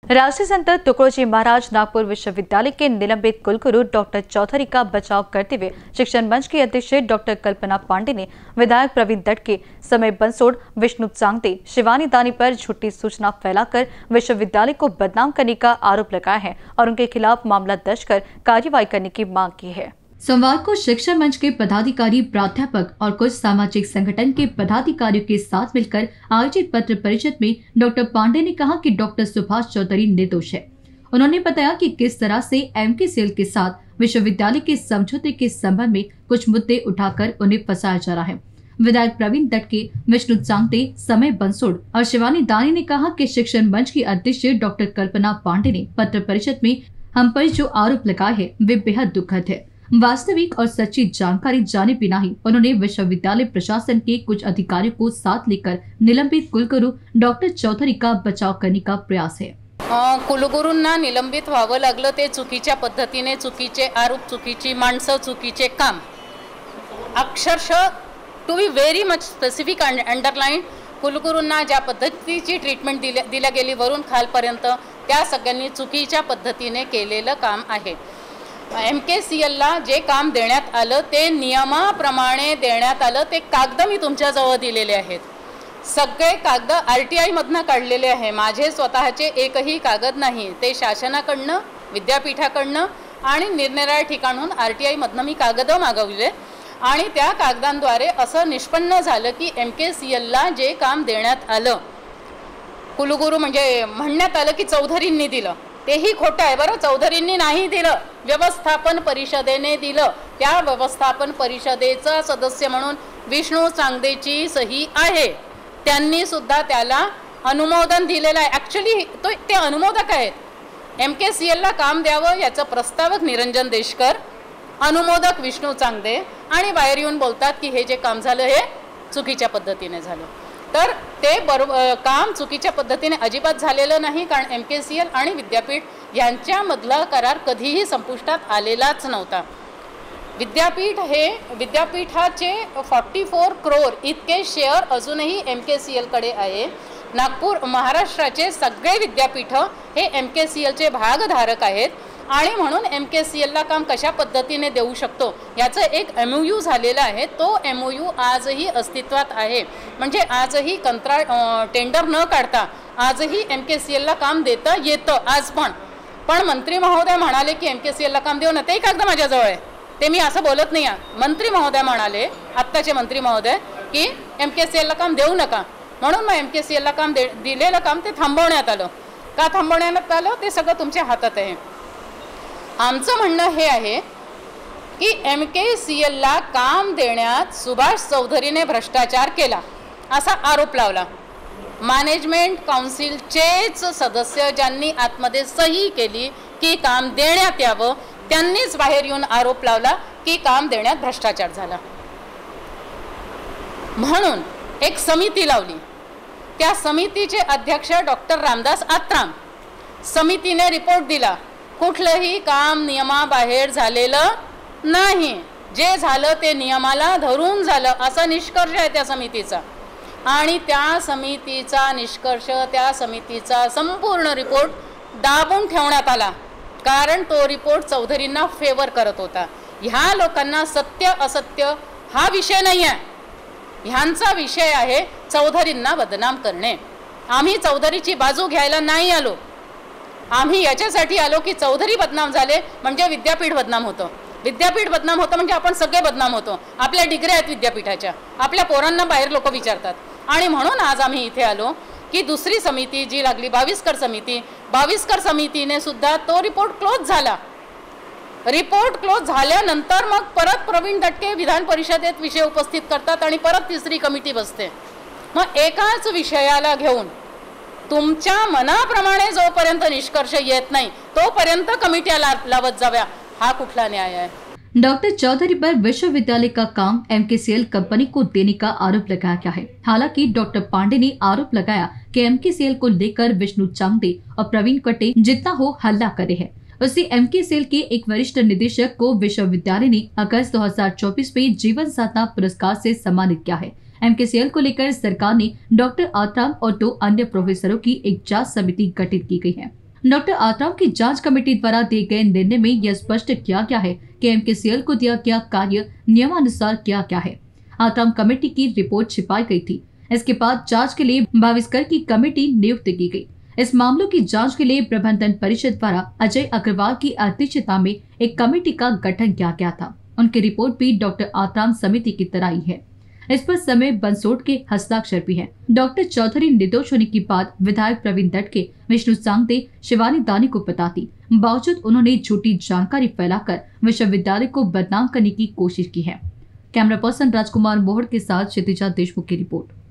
राष्ट्रीय संत तुकडोजी महाराज नागपुर विश्वविद्यालय के निलंबित कुलगुरु डॉक्टर चौधरी का बचाव करते हुए शिक्षण मंच की अध्यक्ष डॉक्टर कल्पना पांडे ने विधायक प्रवीण दटके, समय बंसोड़, विष्णु चांगते, शिवानी दानी पर झूठी सूचना फैलाकर विश्वविद्यालय को बदनाम करने का आरोप लगाया है और उनके खिलाफ मामला दर्ज कर कार्रवाई करने की मांग की है। सोमवार को शिक्षा मंच के पदाधिकारी, प्राध्यापक और कुछ सामाजिक संगठन के पदाधिकारियों के साथ मिलकर आयोजित पत्र परिषद में डॉक्टर पांडे ने कहा कि डॉक्टर सुभाष चौधरी निर्दोष है। उन्होंने बताया कि किस तरह से एमकेसीएल के साथ विश्वविद्यालय के समझौते के संबंध में कुछ मुद्दे उठाकर उन्हें फंसाया जा रहा है। विधायक प्रवीण दटके, विष्णु चांगते, समय बंसोड़ और शिवानी दानी ने कहा कि शिक्षण मंच की अध्यक्ष डॉक्टर कल्पना पांडे ने पत्र परिषद में हम पर जो आरोप लगाए हैं वे बेहद दुखद है। वास्तविक और सच्ची जानकारी जाने बिना ही उन्होंने विश्वविद्यालय प्रशासन के कुछ अधिकारियों को साथ लेकर निलंबित कुलगुरु डॉक्टर चौधरी का बचाव करने का प्रयास है। कुलगुरूंना निलंबित व्हावं लागलं ते चुकीच्या पद्धतीने, चुकीचे आरोप, चुकीची माणसं, चुकीचे काम। अक्षरशः to be very much specific underline, कुलगुरूंना ज्या पद्धतीची ट्रीटमेंट दिल्या गेली वरून खालपर्यंत त्या सगळ्यांनी चुकीच्या पद्धतीने केलेलं काम आहे। एमकेसीएलला जे काम देण्यात आलं ते नियमाप्रमाणे देण्यात आलं। ते कागद मी तुमच्याजवळ दिलेले आहेत। सगळे कागद आरटीआय मधनं काढलेले आहे। माझे स्वतःचे एकही कागद नाही, ते शासनाकडनं, विद्यापीठाकडनं आणि निरनिराळ्या ठिकाणून आरटीआय मधनं मी कागद मागवले आणि त्या कागदांद्वारे असं निष्पन्न झालं की एमकेसीएलला जे काम देण्यात आलं, कुलगुरू म्हणजे म्हणण्यात आलं की चौधरींनी दिलं, तेही खोटं आहे। बरं, चौधरींनी नाही दिलं, व्यवस्थापन परिषदेने दिलं। त्या व्यवस्थापन परिषदेचा सदस्य म्हणून विष्णू चांगदेची सही आहे। त्यांनी सुद्धा त्याला अनुमोदन दिलेलं आहे। ॲक्च्युली ते अनुमोदक आहेत। एमकेसीएलला काम द्यावं याचं प्रस्तावक निरंजन देशकर, अनुमोदक विष्णू चांगदे, आणि बाहेर येऊन बोलतात की हे जे काम झालं हे चुकीच्या पद्धतीने झालं। तर ते काम चुकीच्या पद्धतीने अजिबात झालेलं नाही, कारण एमकेसीएल आणि विद्यापीठ यांच्यामधला करार कधीही संपुष्टात आलेलाच नव्हता। विद्यापीठाचे 44 करोड इतके शेअर अजूनही एमकेसीएलकडे आहे। नागपूर महाराष्ट्राचे सगळे विद्यापीठ हे एमकेसीएलचे भागधारक आहेत आणि म्हणून एमकेसीएलला काम कशा पद्धतीने देऊ शकतो याचं एक एमओयू झालेला आहे। तो एमओयू आजही अस्तित्वात आहे। म्हणजे आजही टेंडर न काढता आजही एमकेसीएलला काम देता येतं आज पण मंत्री महोदय म्हणाले की एमकेसीएलला काम देऊ नये। ते कागद माझ्याजवळ आहे, ते मी असं बोलत नाही आहे। मंत्री महोदय म्हणाले, आत्ताचे मंत्री महोदय, की एमकेसीएलला काम देऊ नका, म्हणून मग एमकेसीएलला काम दिलेलं काम ते थांबवण्यात आलं। का थांबवण्यात आलं ते सगळं तुमच्या हातात आहे। आमचं म्हणणं हे आहे की एमकेसीएलला काम देण्यात सुभाष चौधरीने भ्रष्टाचार केला असा आरोप लावला। मॅनेजमेंट काउन्सिलचेच सदस्य ज्यांनी आतमध्ये सही केली की काम देण्यात यावं, त्यांनीच बाहेर येऊन आरोप लावला की काम देण्यात भ्रष्टाचार झाला। म्हणून एक समिती लावली। त्या समितीचे अध्यक्ष डॉक्टर रामदास आत्राम। समितीने रिपोर्ट दिला, कुठलंही काम नियमाबाहेर झालेलं नाही, जे झालं ते नियमाला धरून झालं असा निष्कर्ष आहे त्या समितीचा। आणि त्या समितीचा निष्कर्ष, त्या समितीचा संपूर्ण रिपोर्ट दाबून ठेवण्यात आला, कारण तो रिपोर्ट चौधरींना फेवर करत होता। ह्या लोकांना सत्य असत्य हा विषय नाही आहे, ह्यांचा विषय आहे चौधरींना बदनाम करणे। आम्ही चौधरीची बाजू घ्यायला नाही आलो, आम्ही याच्यासाठी आलो की चौधरी बदनाम झाले म्हणजे विद्यापीठ बदनाम होतं। विद्यापीठ बदनाम होतं म्हणजे आपण सगळे बदनाम होतो। आपल्या डिग्र्या आहेत विद्यापीठाच्या, आपल्या पोरांना बाहेर लोक विचारतात। आणि म्हणून आज आम्ही इथे आलो की दुसरी समिती जी लागली, बाविस्कर समितीने सुद्धा तो रिपोर्ट क्लोज झाला। रिपोर्ट क्लोज झाल्यानंतर मग परत प्रवीण दटके विधान परिषदेत विषय उपस्थित करतात आणि परत तिसरी कमिटी बसते। मग एकाच विषयाला घेऊन तुमच्या मनाप्रमाणे जोपर्यंत निष्कर्ष येत नहीं तोपर्यंत कमिटियां लावत जाव्या, हा कुठला न्याय है। डॉक्टर चौधरी पर विश्वविद्यालय का काम एमकेसीएल कंपनी को देने का आरोप लगाया गया है। हालांकि डॉक्टर पांडे ने आरोप लगाया कि एमकेसीएल को लेकर विष्णु चांगदे और प्रवीण कटे जितना हो हल्ला करे हैं। उसी एमकेसीएल के एक वरिष्ठ निदेशक को विश्वविद्यालय ने अगस्त 2024 में जीवन साधना पुरस्कार से सम्मानित किया है। एमकेसीएल को लेकर सरकार ने डॉक्टर आत्राम और 2 अन्य प्रोफेसरों की एक जांच समिति गठित की गई है। डॉक्टर आत्राम की जांच कमेटी द्वारा दिए गए निर्णय में यह स्पष्ट किया गया है कि एमकेसीएल को दिया गया कार्य नियमानुसार किया गया है। आत्राम कमेटी की रिपोर्ट छिपाई गई थी। इसके बाद जांच के लिए भाविस्कर की कमेटी नियुक्त की गई। इस मामलों की जांच के लिए प्रबंधन परिषद द्वारा अजय अग्रवाल की अध्यक्षता में एक कमेटी का गठन किया गया था। उनकी रिपोर्ट भी डॉक्टर आत्राम समिति की तरह ही है। इस पर समय बंसोड़ के हस्ताक्षर भी है। डॉक्टर चौधरी निर्दोष होने की बात विधायक प्रवीण दटके, विष्णु सांगते, शिवानी दानी को पता थी। बावजूद उन्होंने झूठी जानकारी फैलाकर विश्वविद्यालय को बदनाम करने की कोशिश की है। कैमरा पर्सन राजकुमार मोहड़ के साथ क्षितिजा देशमुख की रिपोर्ट।